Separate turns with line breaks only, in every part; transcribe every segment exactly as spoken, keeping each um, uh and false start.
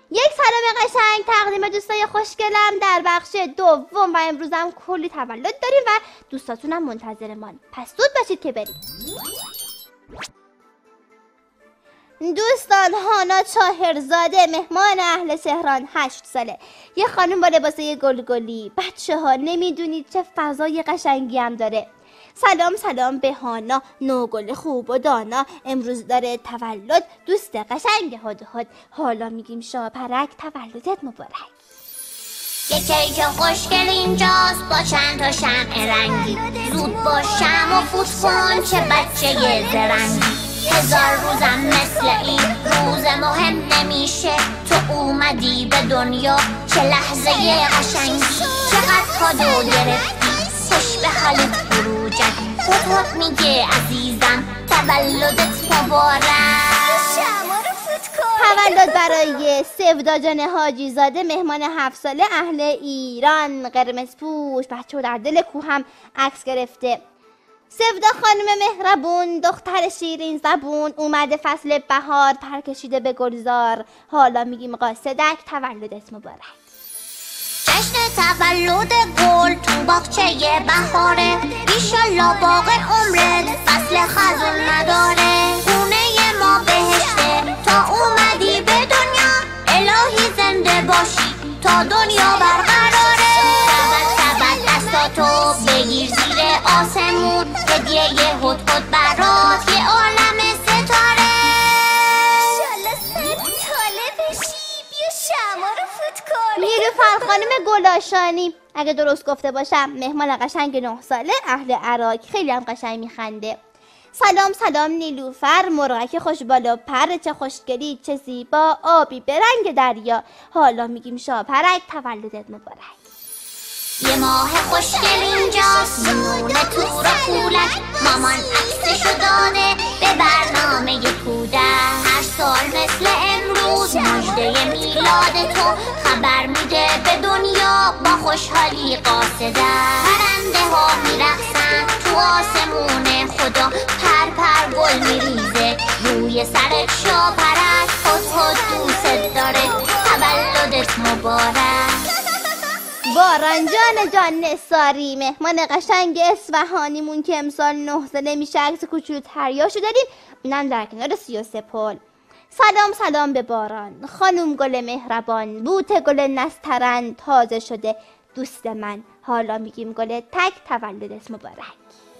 یک سلام قشنگ تقدیم دوستای خوشگلم در بخش دوم و امروزم کلی تولد داریم و دوستاتونم منتظرمان، پس زود باشید که بریم. دوستان، هانا چاهرزاده مهمان اهل تهران، هشت ساله، یه خانم با لباسه گلگلی. بچه ها نمیدونید چه فضای قشنگی هم داره. سلام سلام به هانا، نوگل خوب و دانا، امروز داره تولد، دوست قشنگ هدهد. حالا میگیم شاپرک تولدت مبارک.
یه کیک خوشگل اینجاست با چند تا شمع رنگی، زود با شمع و فوت کن چه بچه زرنگی. هزار روزم مثل این روز مهم نمیشه، تو اومدی به دنیا چه لحظه قشنگی. چقدر کادو گرفتی خوش به حالت فروجک، خودت میگه عزیزم تولدت مبارک.
تولد برای سودا جان حاجی زاده مهمان هفت ساله اهل ایران، قرمز پوش، بچه در دل کوه هم عکس گرفته. سودا خانم مهربون، دختر شیرین زبون، اومده فصل بهار پر کشیده به گلزار. حالا میگیم قاصدک تولدت مبارک.
جشن تولد گل تو باغچه بهاره، ایشالله باغ عمرت فصل خزون نداره. خونه ما بهشته تا اومدی به دنیا، الهی زنده باشی تا دنیا برقراره. سبت سبت دستاتو بگیر زیر آسمون، هدیه هدهد برات یه عالم ستاره.
ایشالله صد ساله بشی، بیا شما رو فوت کن.
نیلوفر خانم گلاشانی، اگه درست گفته باشم مهمان قشنگ نه ساله اهل عراق، خیلی هم قشنگ میخنده. سلام سلام نیلوفر، مرغک خوش بالا پر، چه خوشگلی چه زیبا، آبی به رنگ دریا. حالا میگیم شاپرک تولدت مبارک.
یه ماه خوشگل اینجاست مونه تو را کولک، مامان عکسشو داده به برنامه کودک. هر سال مثل امروز مژده میلاد تو خبر میده به دنیا با خوشحالی قاصدک. پرنده ها میرقصن تو آسمون خدا، پر پر گل میریزه روی سرت شاپرک. هدهد دوست داره تولدت مبارک.
باران جان جان نثاری مهمان قشنگ اصفهانیمون که امسال نه ساله میشه، عکس کوچولو تریاشو داریم، اینم در کنار سی و سه پل. سلام سلام به باران خانم گل مهربان، بوت گل نسترن تازه شده دوست من. حالا میگیم گل تک تولدت مبارک.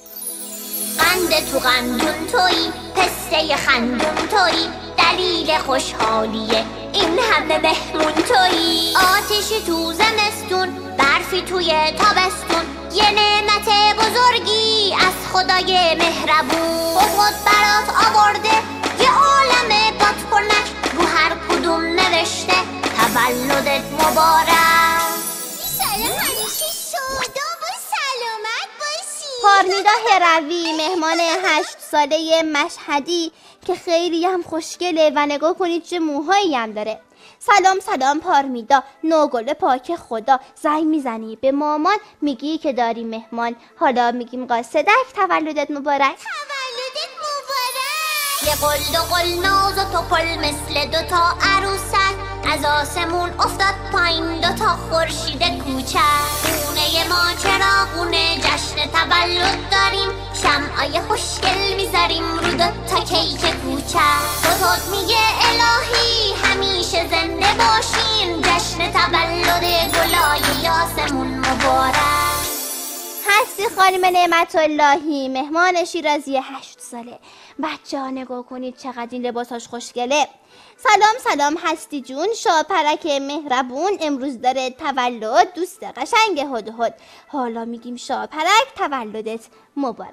قند تو قندون تویی، پسته خندون تویی، دلیل خوشحالیه این همه مهمون تویی. آتشی تو زمستون، برفی توی تابستون، یه نعمت بزرگی از خدای مهربون. خود برات آورده یه عالم بادکنک، رو هر کدوم نوشته تولدت مبارک.
ایشالله همیشه شادا و سلامت باشی.
پارمیدا هروی مهمان هشت ساله مشهدی که خیلی هم خوشگله و نگاه کنید چه موهایی هم داره. سلام سلام پارمیدا، نوگل پاک خدا، زنگ میزنی به مامان میگی که داری مهمان. حالا میگیم قاصدک تولدت مبارک.
تولدت مبارک.
یه قل دو قل ناز و تو پل مثل دوتا عروسک، از آسمون افتاد پایین دوتا خورشید کوچک. خونه ما چراغونه جشن تولد داریم، شمعای خوشگل میذاریم رو دوتا کیک کوچک. هدهد میگه الهی همیشه زنده باشین، جشن تولد گلای یاسمون مبارک.
هستی خانم نعمت اللهی مهمان شیرازی هشت ساله. بچه ها نگاه کنید چقدر این لباساش خوشگله. سلام سلام هستی جون، شاپرک مهربون امروز داره تولد، دوست قشنگ هدهد. حالا میگیم شاپرک تولدت مبارک.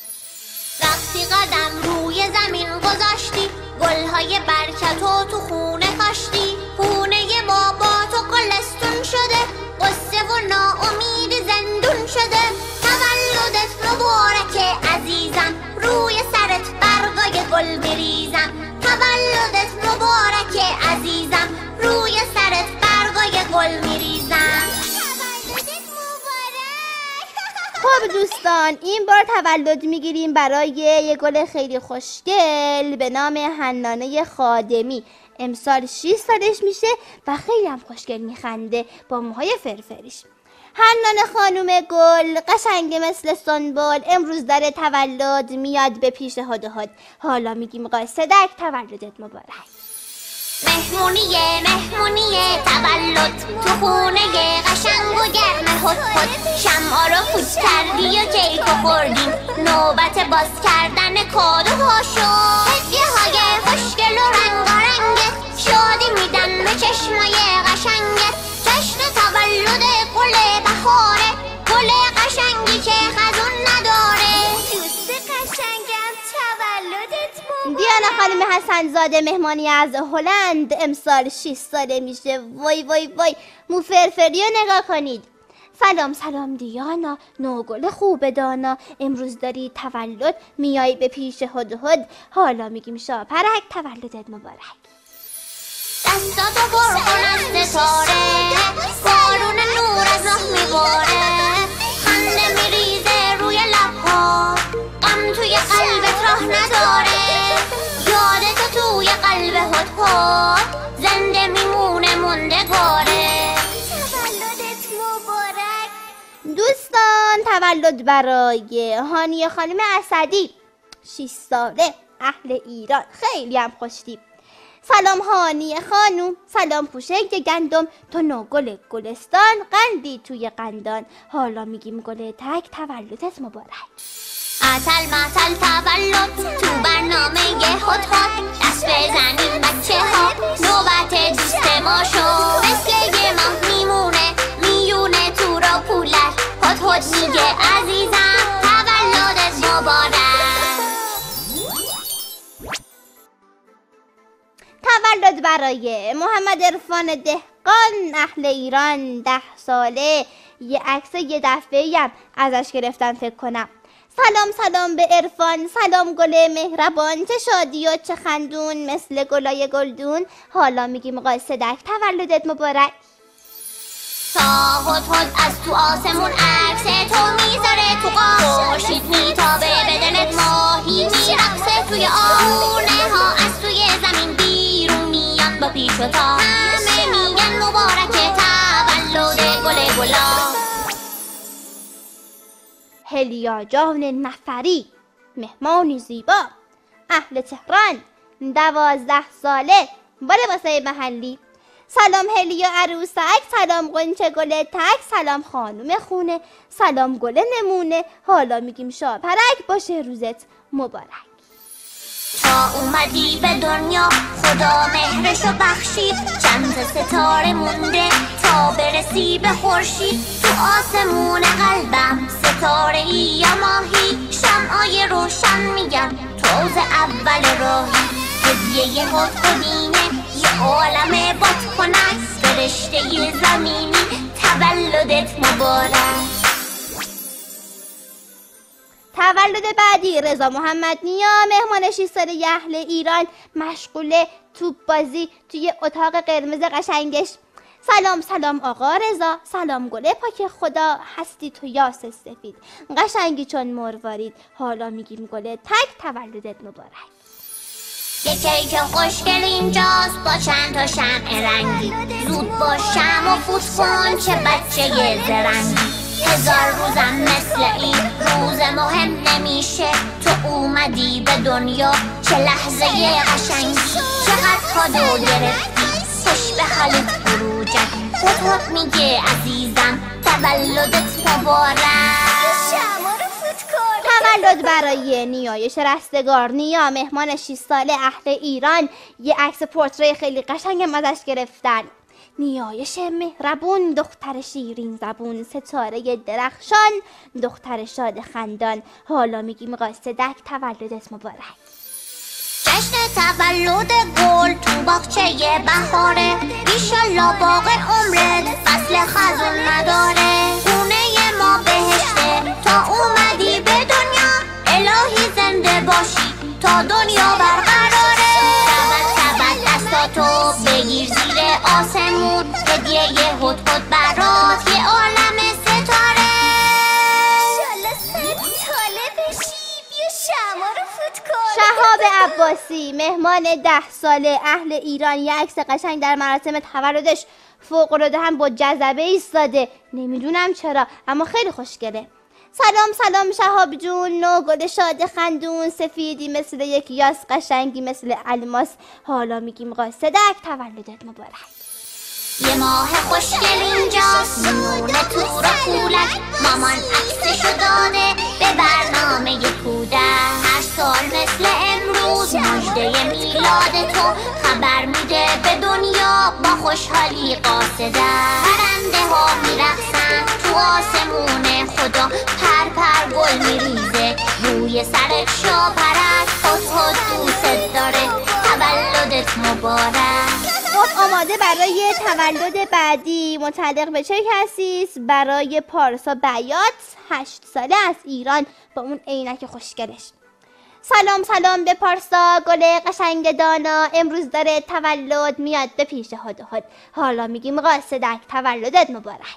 وقتی قدم روی زمین گذاشتی، گلهای برکتو تو خونه کاشتی. خونه ما با تو گلستون شده، قصه و ناامید زندون شده. تولدت مبارکه عزیزم، روی سرت برگای گل بریزم. تولدت مبارکه عزیزم، روی سرت برگای گل میریزم.
تولدت مبارک.
خب دوستان، این بار تولد میگیریم برای یه گل خیلی خوشگل به نام حنانه خادمی. امسال شش سالش میشه و خیلی هم خوشگل میخنده با موهای فرفریش. حنان خانوم گل قشنگ مثل سنبل امروز داره تولد میاد به پیش هدهد. حالا میگیم قاصدک تولدت مبارک.
مهمونیه مهمونیه تولد تو خونه قشنگ و گرم هدهد. شمعا رو فوت کردی و کیک و خوردیم نوبت باز کردن کادوها شد. هدیه های خوشگل و رنگارنگت شادی میدن به چشمای قشنگت. جشن تولد گل بهاره گل قشنگی که خزون نداره.
دوست قشنگم تولدت مبارک.
دیانا خانم حسن زاده مهمانی از هلند امسال شش ساله میشه. وای وای وای مو فرفری رو نگاه کنید. سلام سلام دیانا نوگل خوب دانا امروز داری تولد میای به پیش هدهد. حالا میگیم شاپرک تولدت مبارک.
دستاتو پر کن از ستاره بارون نور از راه میباره. خنده میریزه روی لبها غم توی قلبت راه نداره. یادتو توی قلب هدهد زنده میمونه موندگاره.
تولدت مبارک.
دوستان تولد برای هانیه خانم اسدی شش ساله اهل ایران. خیلی هم خوشتیپ. سلام هانیه خانوم سلام پوشک گندم تو نوگل گلستان قندی توی قندان. حالا میگیم گل تک تولدت مبارک.
عطل معطل تولد تو برنامه هدهد. دست بزنیم بچه ها نوبت دوست ما شد. مثل یه ماه میمونه میونه تو را پولت. هدهد میگه عزیزم تولدت مبارک.
تولد برای محمد عرفان دهقان اهل ایران ده ساله. یه عکس یه دفعه‌ای هم ازش گرفتن فکر کنم. سلام سلام به عرفان سلام گل مهربان چه شادی و چه خندون مثل گلای گلدون. حالا میگیم قاصدک تولدت مبارک.
تا هدهد از تو آسمون عکس تو میذاره تو قاب. خورشید میتابه به دلت ماهی میرقصه توی آونه ها از توی زمین بیرون میان با پیش و تا. همه میگن مبارکه تولد گل گلا.
هلیا جان نفری مهمانی زیبا اهل تهران دوازده ساله با لباسای محلی. سلام هلیا عروسک سلام قنچه گل تک سلام خانوم خونه سلام گل نمونه. حالا میگیم شاپرک باشه روزت مبارک.
تا اومدی به دنیا خدا مهرشو بخشید. چند ستاره مونده تا برسی به خورشید. تو آسمون قلبم ستاره ای یا ماهی. شمعای روشن میگن توز اول راهی. هدیه هدهدینه یه عالم باد کنک. فرشته ی زمینی تولدت مبارک.
تولد بعدی رضا محمد نیا مهمان شش ساله اهل ایران مشغول توپ بازی توی اتاق قرمز قشنگش. سلام سلام آقا رضا سلام گله پاک خدا هستی تو یاس سفید قشنگی چون مروارید. حالا میگیم گله تک تولدت مبارک.
یه کیک خوشگل اینجاست با چند تا شمع رنگی. زود باش شمع و فوت کن چه بچه زرنگی. هزار روزم مثل این روز مهم نمیشه. تو اومدی به دنیا چه لحظه قشنگی. چقدر کادو گرفتی خوش به حالت فروجت. هدهد میگه عزیزم تولدت مبارک.
تولد برای نیایش رستگار نیا مهمان شش ساله اهل ایران. یه عکس پورتری خیلی قشنگم ازش گرفتن. نیایش مهربون دختر شیرین زبون ستاره درخشان دختر شاد خندان. حالا میگیم قاصدک تولدت مبارک.
جشن تولد گل تو باغچه بهاره. ایشالله باغ عمرت فصل خزون نداره. خونه ما بهشته تا اومدی به دنیا. الهی زنده باشی تا دنیا برقراره. تول تول دستاتو بگیر زیر آسمون. هدیه هدهد برات یه عالم ستاره.
انشالله صد ساله بشی بیا شمع رو فوت کن.
شهاب عباسی مهمان ده ساله اهل ایران، یه عکس قشنگ در مراسم تولدش فوق‌العاده هم با جذبه ایستاده، نمیدونم چرا اما خیلی خوشگله. سلام سلام شهاب جون، نو گل شاد خندون، سفیدی مثل یک یاس، قشنگی مثل الماس، حالا میگیم قاصدک تولدت مبارک.
یه ماه خوشگل اینجاست، نونه تو را کولک، مامان عکسشو داده به برنامه کودک. هر سال مثل امروز مژده میلاد تو خبر میده به دنیا، با خوشحالی قاصدک. پرنده ها میرقصن تو آسمون خدا، پر پر گل میریزه روی سرت، شاپرست خود خود دوست داره، تولدت مبارک.
خب آماده برای تولد بعدی، متعلق به چه کسی است؟ برای پارسا بیات، هشت ساله از ایران، با اون عینک خوشگلش. سلام سلام به پارسا گل قشنگ دانا، امروز داره تولد، میاد به پیش هدهد، حالا میگیم قاصدک تولدت مبارک.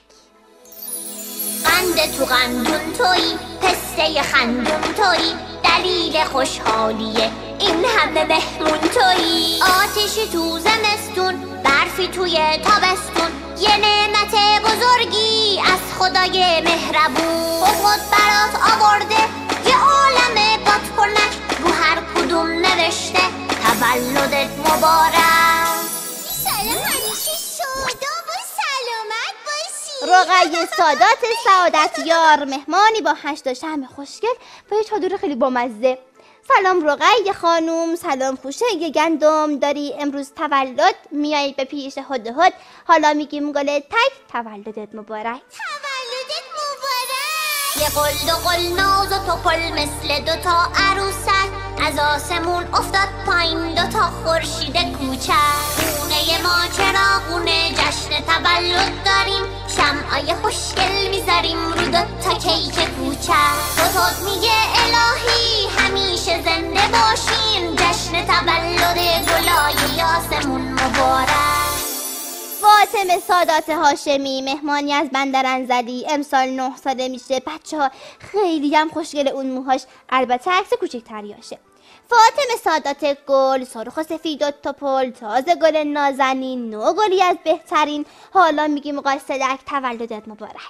قند تو قندون تویی، پسته خندون تویی، دلیل خوشحالیه این همه مهمون تویی. آتشی تو زمستون، برفی توی تابستون، یه نعمت بزرگی از خدای مهربون. خود برات آورده یه عالم بادکنک، رو هر کدوم نوشته تولدت مبارک.
سلام همیشه شاداب و سلامت باشی.
رقیه سادات سعادتیار مهمانی با هشت شم خوشگل و یه چادر خیلی بامزه. سلام رقیه خانوم، سلام خوشه گندم، داری امروز تولد، میایی به پیش هدهد، حالا میگیم گل تک تولدت مبارک.
تولدت مبارک.
یه قل دو قل ناز و توپل مثل دوتا عروسک، از آسمون افتاد پایین دوتا خورشید کوچک. خونه ما چراغونه، جشن تولد داریم، شمعای خوشگل میذاریم رو دوتا کیک کوچک. هدهد میگه الهی همیشه زنده باشین، جشن تولد گلای آسمون مبارک.
فاطمه سادات هاشمی مهمانی از بندر انزلی، امسال نه ساله میشه، بچه ها خیلی هم خوشگل اون موهاش، البته عکس کوچکتریاشه. فاطمه سادات گل، سرخ و سفید و توپل، تازه گل نازنین، نو گلی از بهترین، حالا میگیم قاصدک تولدت مبارک.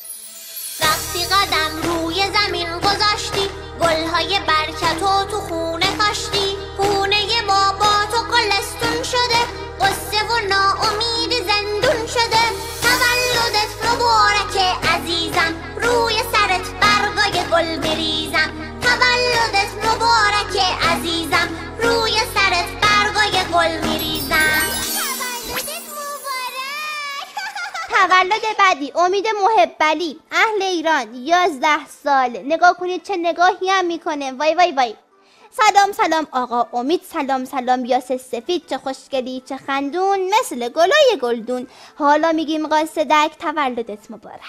وقتی قدم روی زمین گذاشتی، گلهای برکتو تو خونه کاشتی، خونه ما با تو گلستون شده، قصه و ناامید زندون شده. تولدت مبارکه عزیزم، روی سرت برگای گل بریزم. تولدت مبارکه عزیزم، روی سرت برگای گل میریزم.
تولدت مبارک.
تولد بعدی امید محبلی اهل ایران، یازده سال، نگاه کنید چه نگاهی هم میکنه، وای وای وای. سلام سلام آقا امید، سلام سلام یاس سفید، چه خوشگلی چه خندون مثل گلای گلدون، حالا میگیم قاصدک تولدت مبارک.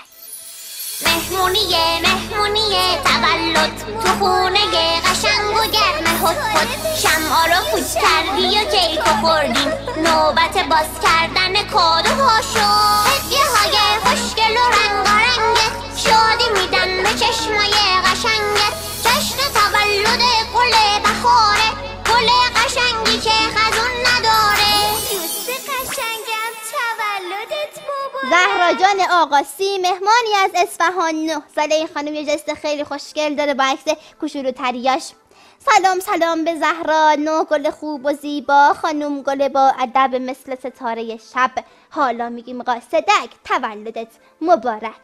مهمونیه مهمونیه تولد، تو خونه قشنگ و گرم هدهد، شمعا رو فوت کردی و کیک خوردیم، نوبت باز کردن کادوها شد. هدیه های خوشگل و رنگارنگت، شادی میدن به چشمای قشنگت. جشن تولد گل بهاره، گل قشنگی که خزون نداره.
دوست قشنگم تولدت مبارک.
زهرا جان آقاسی مهمانی از اصفهان، نه ساله، این خانم یه جست خیلی خوشگل داره با عکس کوچولو تریاش. سلام سلام به زهرا، نو گل خوب و زیبا، خانم گل با ادب مثل ستاره شب، حالا میگیم قاصدک تولدت مبارک.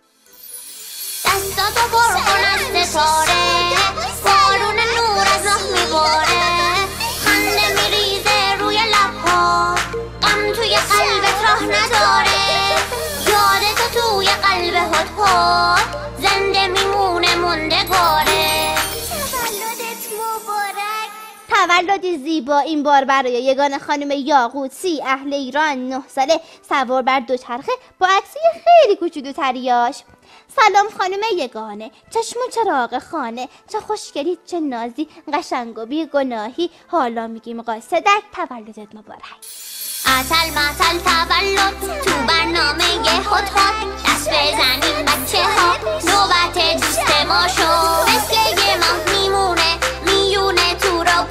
دستاتو پر کن از ستاره، بارون نور از راه میباره، خنده میریزه روی لبها، غم توی قلبت راه نداره. یادتو توی قلب هدهد، زنده میمونه موندگاره.
تولدت مبارک.
تولدی زیبا این بار برای یگانه خانم یاقوتی اهل ایران، نه ساله، سوار بر دوچرخه با عکسی خیلی کوچولو تریاش. سلام خانم یگانه، چشم و چراغ خانه، چه خوشگلی چه نازی، قشنگ و بی گناهی، حالا میگیم قاصدک تولدت مبارک.
عطل معطل تولد، تو برنامه هدهد، دست بزنیم بچه ها، نوبت دوست ما شد. مثل یه ماه میمونه میونه تو را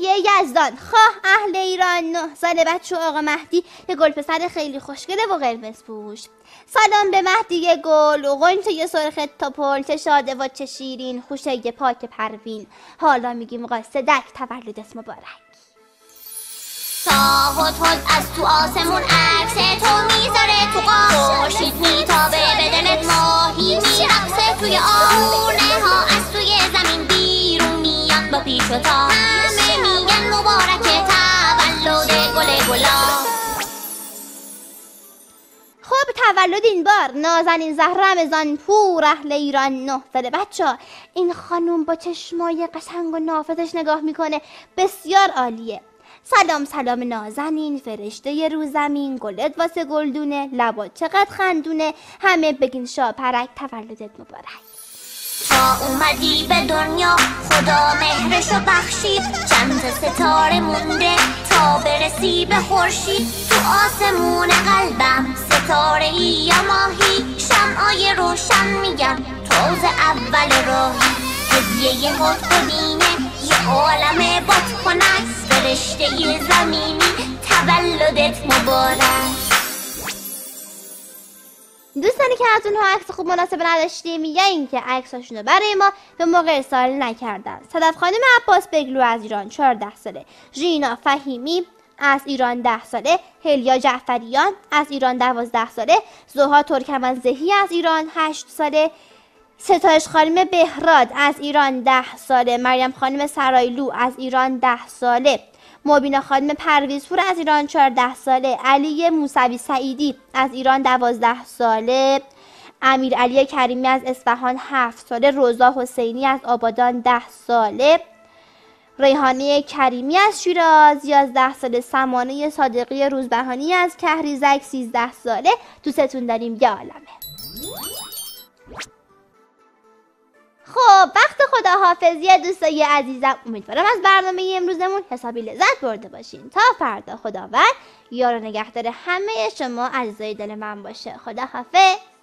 علیه یزدان خواه اهل ایران نه ساله بچه آقا مهدی یه گل پسر خیلی خوشگله و قرمز پوش. سلام به مهدی گل و قنچه سرخ توپل چه شاده و چه شیرین خوشه پاک پروین. حالا میگیم قصه دک تولدت مبارک.
تا هد هد از تو آسمون عکس تو میذاره تو قاف، خورشید میتابه به دلت ماهی میرقصه توی آونه ها از توی زمین بیرون میاد با پیش و تا، همه میگن مبارکه تولد گل گلا.
خب تولد این بار نازنین زهرمزان پور اهل ایران نه ساله. بچه ها این خانوم با چشمای قشنگ و نافذش نگاه میکنه، بسیار عالیه. سلام سلام نازنین فرشته رو زمین، گلت واسه گلدونه، لبات چقدر خندونه، همه بگین شاپرک تولدت مبارک.
تا اومدی به دنیا خدا مهرشو بخشید، چند ستاره مونده تا برسی به خورشید. تو آسمون قلبم ستاره ای یا ماهی، شمعای روشن میگن تازه اول راهی. هدیه هد هدینه یه عالم بادکنک، فرشته زمینی تولدت مبارک.
دوستانی که از اونها عکس خوب مناسب نداشتیم یا اینکه عکساشونو برای ما به موقع ارسال نکردن: صدف خانم عباس بگلو از ایران چهارده ساله، ژینا فهیمی از ایران ده ساله، هلیا جعفریان از ایران دوازده ساله، زوها ترکمنزهی از ایران هشت ساله، ستایش خانم بهراد از ایران ده ساله، مریم خانم سرایلو از ایران ده ساله، مبینا خانم پرویزپور از ایران چهارده ساله، علی موسوی سعیدی از ایران دوازده ساله، امیر علی کریمی از اصفهان هفت ساله، روزا حسینی از آبادان ده ساله، ریحانه کریمی از شیراز یازده ساله، سمانه صادقی روزبهانی از کهریزک سیزده ساله. دوستتون داریم یه عالمه. خب وقت خداحافظی دوستای عزیزم، امیدوارم از برنامه امروزمون حسابی لذت برده باشین. تا فردا خداوند یار و نگهدار همه شما عزیزای دل من باشه. خداحافظ.